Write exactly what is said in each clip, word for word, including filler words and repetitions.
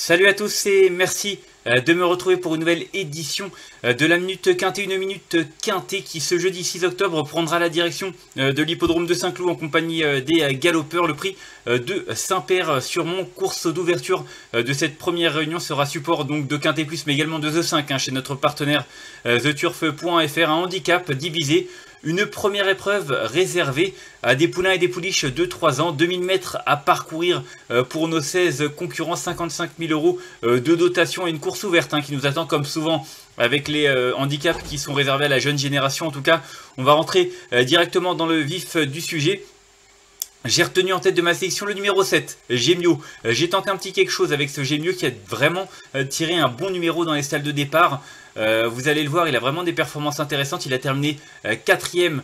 Salut à tous et merci de me retrouver pour une nouvelle édition de la Minute Quintet, une Minute Quintet qui ce jeudi six octobre prendra la direction de l'hippodrome de Saint-Cloud en compagnie des galopeurs. Le prix de Saint-Père-sur-Mont, course d'ouverture de cette première réunion, sera support donc de Quintet Plus mais également de The cinq hein, chez notre partenaire the turf point F R. Un handicap divisé. Une première épreuve réservée à des poulains et des pouliches de trois ans, deux mille mètres à parcourir pour nos seize concurrents, cinquante-cinq mille euros de dotation et une course ouverte hein, qui nous attend comme souvent avec les euh, handicaps qui sont réservés à la jeune génération. En tout cas, on va rentrer euh, directement dans le vif euh, du sujet. J'ai retenu en tête de ma sélection le numéro sept, Gémio. J'ai tenté un petit quelque chose avec ce Gémio qui a vraiment euh, tiré un bon numéro dans les stalles de départ. Euh, vous allez le voir, il a vraiment des performances intéressantes. Il a terminé euh, quatrième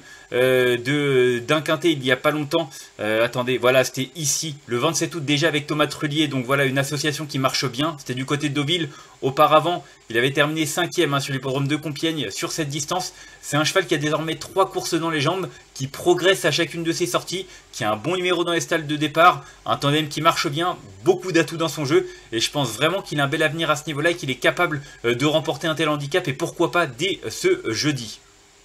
euh, d'un quintet il n'y a pas longtemps. Euh, attendez, voilà, c'était ici, le vingt-sept août déjà avec Thomas Trullier. Donc voilà, une association qui marche bien. C'était du côté de Deauville. Auparavant, il avait terminé cinquième hein, sur l'hippodrome de Compiègne sur cette distance. C'est un cheval qui a désormais trois courses dans les jambes, qui progresse à chacune de ses sorties, qui a un bon numéro dans les stalles de départ, un tandem qui marche bien, beaucoup d'atouts dans son jeu. Et je pense vraiment qu'il a un bel avenir à ce niveau-là et qu'il est capable euh, de remporter un tel handicap et pourquoi pas dès ce jeudi.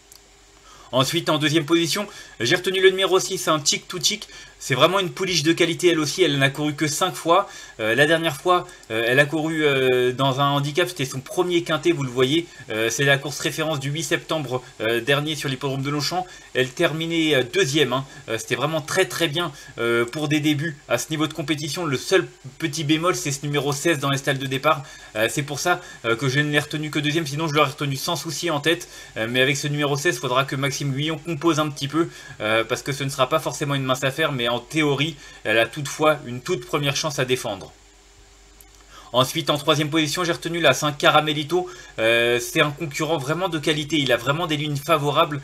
Ensuite, en deuxième position, j'ai retenu le numéro six, un Tic to Tic. C'est vraiment une pouliche de qualité, elle aussi, elle n'a couru que cinq fois. Euh, la dernière fois, euh, elle a couru euh, dans un handicap, c'était son premier quintet, vous le voyez. Euh, c'est la course référence du huit septembre euh, dernier sur l'hippodrome de Longchamp. Elle terminait euh, deuxième, hein. euh, c'était vraiment très très bien euh, pour des débuts à ce niveau de compétition. Le seul petit bémol, c'est ce numéro seize dans les stalles de départ. Euh, c'est pour ça euh, que je ne l'ai retenu que deuxième, sinon je l'aurais retenu sans souci en tête. Euh, mais avec ce numéro seize, il faudra que Maxime Guyon compose un petit peu, euh, parce que ce ne sera pas forcément une mince affaire, mais en théorie, elle a toutefois une toute première chance à défendre. Ensuite, en troisième position, j'ai retenu la cinq Caramelito. Euh, c'est un concurrent vraiment de qualité. Il a vraiment des lignes favorables.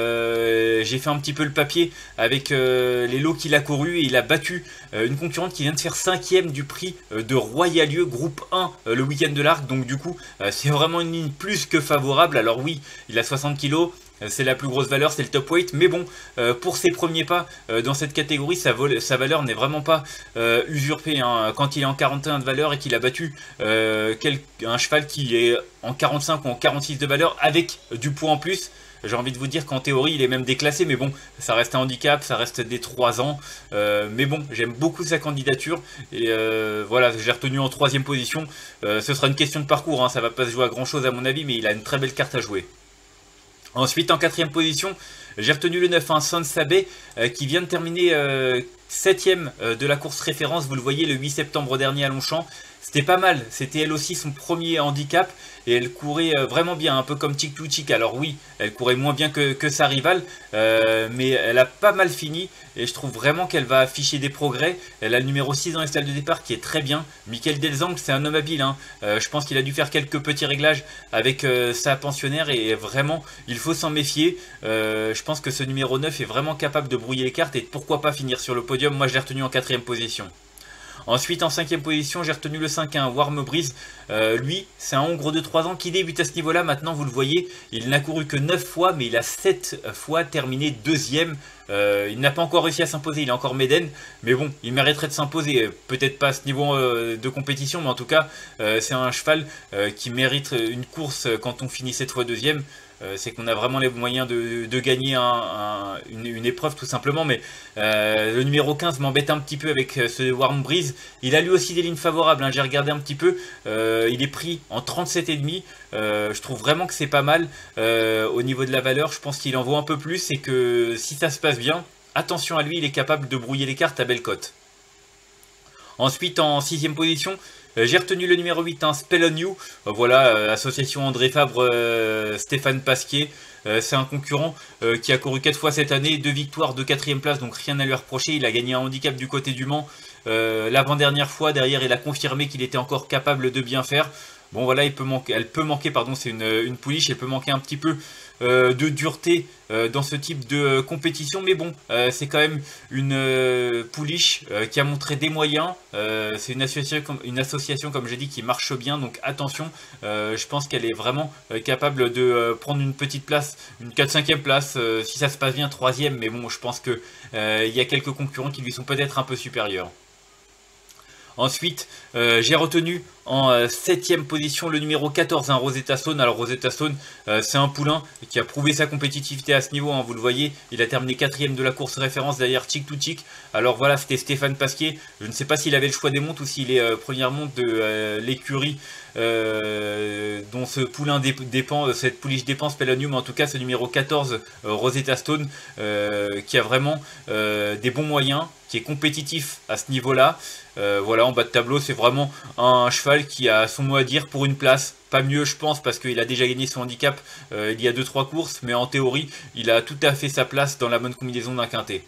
Euh, j'ai fait un petit peu le papier avec euh, les lots qu'il a couru et il a battu euh, une concurrente qui vient de faire cinquième du prix euh, de Royalieu, groupe un, euh, le week-end de l'Arc. Donc du coup, euh, c'est vraiment une ligne plus que favorable. Alors oui, il a soixante kilos. C'est la plus grosse valeur, c'est le top weight. Mais bon, euh, pour ses premiers pas euh, dans cette catégorie, sa, sa valeur n'est vraiment pas euh, usurpée. Hein. Quand il est en quarante et un de valeur et qu'il a battu euh, quel, un cheval qui est en quarante-cinq ou en quarante-six de valeur avec du poids en plus, j'ai envie de vous dire qu'en théorie, il est même déclassé. Mais bon, ça reste un handicap, ça reste des trois ans. Euh, mais bon, j'aime beaucoup sa candidature. Et euh, voilà, j'ai retenu en troisième position. Euh, ce sera une question de parcours, hein. Ça va pas se jouer à grand chose à mon avis, mais il a une très belle carte à jouer. Ensuite, en quatrième position, j'ai retenu le neuf, un Sans Sabé, euh, qui vient de terminer euh, septième euh, de la course référence. Vous le voyez, le huit septembre dernier à Longchamp. C'était pas mal, c'était elle aussi son premier handicap et elle courait vraiment bien, un peu comme Tic to Tic. Alors oui, elle courait moins bien que, que sa rivale, euh, mais elle a pas mal fini et je trouve vraiment qu'elle va afficher des progrès. Elle a le numéro six dans les stalles de départ qui est très bien. Michael Delzang, c'est un homme habile, hein. euh, je pense qu'il a dû faire quelques petits réglages avec euh, sa pensionnaire et vraiment, il faut s'en méfier. Euh, je pense que ce numéro neuf est vraiment capable de brouiller les cartes et pourquoi pas finir sur le podium. Moi, je l'ai retenu en quatrième position. Ensuite, en cinquième position, j'ai retenu le cinq un, Warm Breeze. Euh, lui, c'est un Hongre de trois ans qui débute à ce niveau-là. Maintenant, vous le voyez, il n'a couru que neuf fois, mais il a sept fois terminé deuxième. Euh, il n'a pas encore réussi à s'imposer, il est encore Méden. Mais bon, il mériterait de s'imposer. Peut-être pas à ce niveau euh, de compétition, mais en tout cas, euh, c'est un cheval euh, qui mérite une course quand on finit cette fois deuxième. Euh, c'est qu'on a vraiment les moyens de, de gagner un, un, une, une épreuve tout simplement. Mais euh, le numéro quinze m'embête un petit peu avec ce Warm Breeze. Il a lui aussi des lignes favorables, hein. J'ai regardé un petit peu. Euh, il est pris en trente-sept virgule cinq. Euh, je trouve vraiment que c'est pas mal euh, au niveau de la valeur. Je pense qu'il en vaut un peu plus et que si ça se passe bien, attention à lui, il est capable de brouiller les cartes à belle cote. Ensuite, en sixième position, euh, j'ai retenu le numéro huit, hein, Spell on You. Euh, voilà, euh, association André Fabre, euh, Stéphane Pasquier. Euh, c'est un concurrent euh, qui a couru quatre fois cette année, deux victoires, deux quatrième place, donc rien à lui reprocher. Il a gagné un handicap du côté du Mans euh, l'avant-dernière fois. Derrière, il a confirmé qu'il était encore capable de bien faire. Bon voilà, il peut manquer, elle peut manquer, pardon, c'est une, une pouliche, elle peut manquer un petit peu euh, de dureté euh, dans ce type de euh, compétition, mais bon, euh, c'est quand même une euh, pouliche euh, qui a montré des moyens. Euh, c'est une association, comme, une association, comme j'ai dit, qui marche bien, donc attention, euh, je pense qu'elle est vraiment euh, capable de euh, prendre une petite place, une quatre cinquième place, euh, si ça se passe bien, troisième, mais bon, je pense que euh, il y a quelques concurrents qui lui sont peut-être un peu supérieurs. Ensuite, euh, j'ai retenu En septième position, le numéro quatorze, hein, Rosetta Stone. Alors Rosetta Stone, euh, c'est un poulain qui a prouvé sa compétitivité à ce niveau, hein, vous le voyez. Il a terminé quatrième de la course référence derrière Chick to Chick. Alors voilà, c'était Stéphane Pasquier. Je ne sais pas s'il avait le choix des montes ou s'il est euh, première monte de euh, l'écurie euh, dont ce poulain dé dépend, cette pouliche dépend Spelonium. En tout cas, ce numéro quatorze, euh, Rosetta Stone, euh, qui a vraiment euh, des bons moyens, qui est compétitif à ce niveau-là. Euh, voilà, en bas de tableau, c'est vraiment un cheval qui a son mot à dire pour une place. Pas mieux, je pense, parce qu'il a déjà gagné son handicap euh, il y a deux trois courses. Mais en théorie, il a tout à fait sa place dans la bonne combinaison d'un quintet.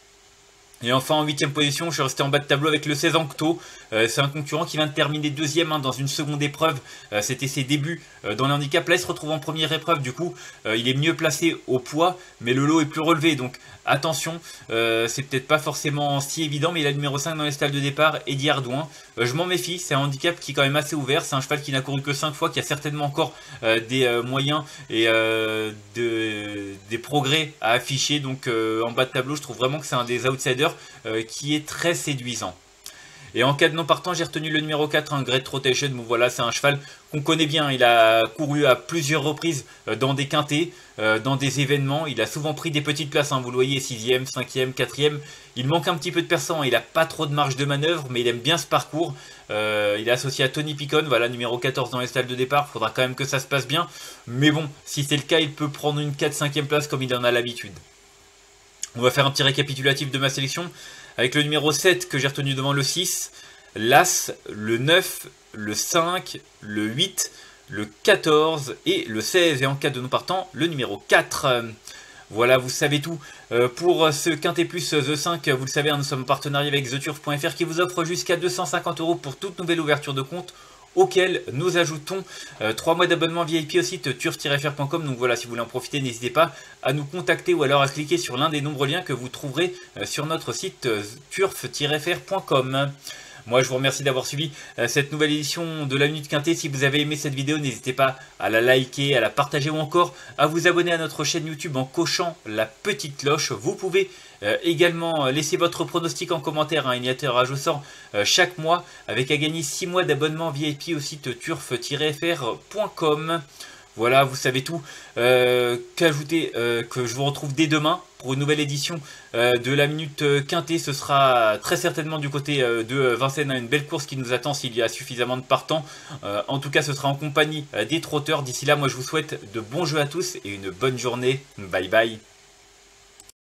Et enfin, en huitième position, je suis resté en bas de tableau avec le seize Ancto. Euh, c'est un concurrent qui vient de terminer deuxième, hein, dans une seconde épreuve. Euh, C'était ses débuts euh, dans le handicap. Là, il se retrouve en première épreuve. Du coup, euh, il est mieux placé au poids, mais le lot est plus relevé. Donc, attention, euh, c'est peut-être pas forcément si évident, mais il a le numéro cinq dans les stalles de départ, Eddie Ardouin. Euh, je m'en méfie, c'est un handicap qui est quand même assez ouvert. C'est un cheval qui n'a couru que cinq fois, qui a certainement encore euh, des euh, moyens et euh, de, des progrès à afficher. Donc, euh, en bas de tableau, je trouve vraiment que c'est un des outsiders Euh, qui est très séduisant. Et en cas de non partant, j'ai retenu le numéro quatre, un Great Rotation. Bon voilà, c'est un cheval qu'on connaît bien. Il a couru à plusieurs reprises euh, dans des quintets, euh, dans des événements. Il a souvent pris des petites places, hein, vous le voyez, sixième, cinquième, quatrième. Il manque un petit peu de percent, il n'a pas trop de marge de manœuvre, mais il aime bien ce parcours. Euh, il est associé à Tony Picon, voilà, numéro quatorze dans les stalles de départ. Il faudra quand même que ça se passe bien. Mais bon, si c'est le cas, il peut prendre une quatre cinquième place comme il en a l'habitude. On va faire un petit récapitulatif de ma sélection avec le numéro sept que j'ai retenu devant le six, l'As, le neuf, le cinq, le huit, le quatorze et le seize. Et en cas de non partant, le numéro quatre. Voilà, vous savez tout. Euh, pour ce Quintet Plus The cinq, vous le savez, hein, nous sommes en partenariat avec the turf point F R qui vous offre jusqu'à deux cent cinquante euros pour toute nouvelle ouverture de compte, auquel nous ajoutons euh, trois mois d'abonnement V I P au site turf tiret F R point com. Donc voilà, si vous voulez en profiter, n'hésitez pas à nous contacter ou alors à cliquer sur l'un des nombreux liens que vous trouverez euh, sur notre site euh, turf tiret F R point com. Moi, je vous remercie d'avoir suivi euh, cette nouvelle édition de la Minute Quintet. Si vous avez aimé cette vidéo, n'hésitez pas à la liker, à la partager ou encore à vous abonner à notre chaîne YouTube en cochant la petite cloche. Vous pouvez euh, également laisser votre pronostic en commentaire, hein, il y a un tirage au sort euh, chaque mois avec à gagner six mois d'abonnement V I P au site turf tiret F R point com. Voilà, vous savez tout. Euh, Qu'ajouter euh, que je vous retrouve dès demain pour une nouvelle édition euh, de la Minute Quintet. Ce sera très certainement du côté euh, de Vincennes, une belle course qui nous attend s'il y a suffisamment de partants. Euh, en tout cas, ce sera en compagnie euh, des trotteurs. D'ici là, moi je vous souhaite de bons jeux à tous et une bonne journée. Bye bye.